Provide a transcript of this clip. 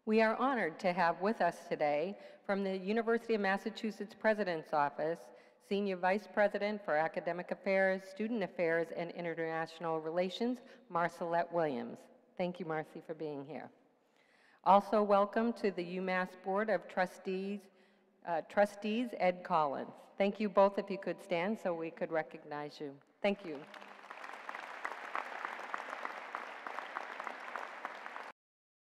We are honored to have with us today from the University of Massachusetts President's Office, Senior Vice President for Academic Affairs, Student Affairs, and International Relations, Marcelette Williams. Thank you, Marcy, for being here. Also welcome to the UMass Board of Trustees, Ed Collins. Thank you both if you could stand so we could recognize you. Thank you.